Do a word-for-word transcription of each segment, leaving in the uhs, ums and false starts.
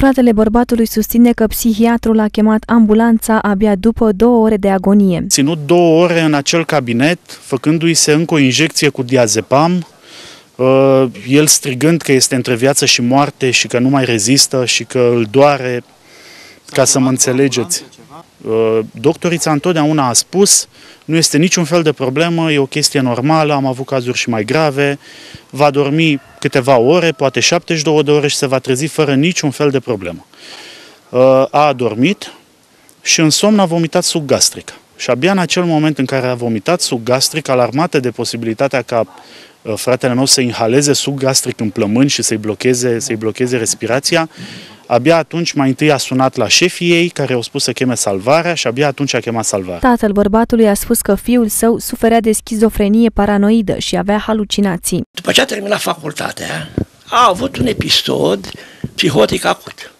Fratele bărbatului susține că psihiatrul a chemat ambulanța abia după două ore de agonie. Ținut două ore în acel cabinet, făcându-i se încă o injecție cu diazepam, el strigând că este între viață și moarte și că nu mai rezistă și că îl doare, ca să mă înțelegeți. Doctorița întotdeauna a spus, nu este niciun fel de problemă, e o chestie normală, am avut cazuri și mai grave, va dormi câteva ore, poate șaptezeci și două de ore și se va trezi fără niciun fel de problemă. A adormit și în somn a vomitat suc gastric. Și abia în acel moment în care a vomitat suc gastric, alarmată de posibilitatea ca fratele meu să inhaleze suc gastric în plămâni și să-i blocheze, să-i blocheze respirația, abia atunci mai întâi a sunat la șefii ei, care au spus să cheme salvarea și abia atunci a chemat salvarea. Tatăl bărbatului a spus că fiul său suferea de schizofrenie paranoidă și avea halucinații. După ce a terminat facultatea, a avut un episod psihotic acut.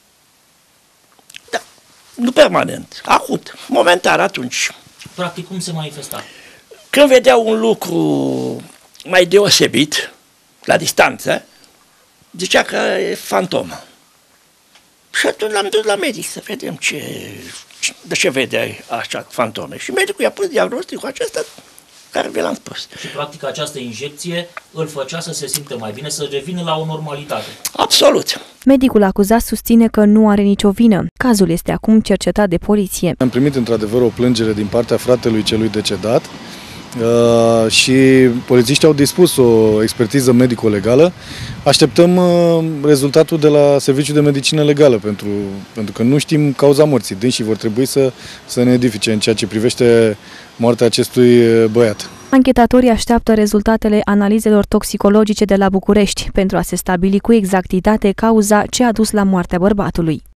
Da, nu permanent, acut, momentan atunci. Practic cum se manifesta? Când vedea un lucru mai deosebit, la distanță, zicea că e fantomă. Și atunci l-am dus la medic să vedem ce, de ce vede așa fantome. Și medicul i-a pus diagnosticul acesta care vi l-am spus. Și practic această injecție îl făcea să se simtă mai bine, să revină la o normalitate. Absolut. Medicul acuzat susține că nu are nicio vină. Cazul este acum cercetat de poliție. Am primit într-adevăr o plângere din partea fratelui celui decedat uh, și polițiștii au dispus o expertiză medico-legală. Așteptăm uh, rezultatul de la Serviciul de Medicină Legală, pentru, pentru că nu știm cauza morții. Dânsii vor trebui să, să ne edifice în ceea ce privește moartea acestui băiat. Anchetatorii așteaptă rezultatele analizelor toxicologice de la București pentru a se stabili cu exactitate cauza ce a dus la moartea bărbatului.